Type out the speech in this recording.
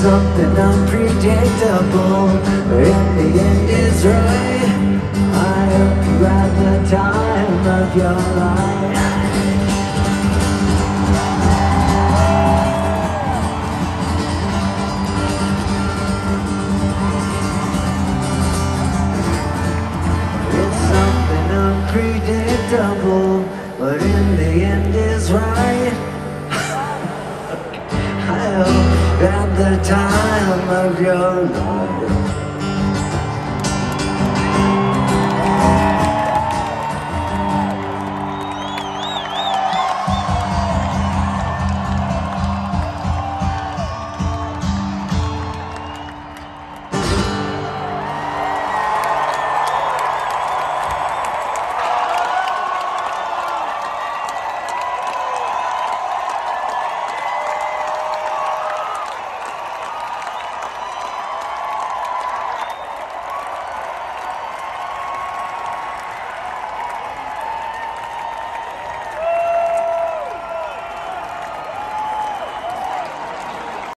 something unpredictable, but in the end is right. I hope you had the time of your life. It's something unpredictable, but in the end is right. I hope you had the time of your life.